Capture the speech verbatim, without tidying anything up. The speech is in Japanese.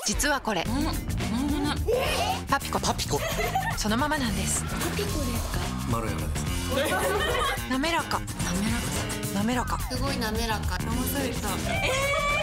実はこれパピコパピコそのままなんです。パピコですか？ まろやかです。 滑らか滑らか滑らかすごい滑らか。騙された。えー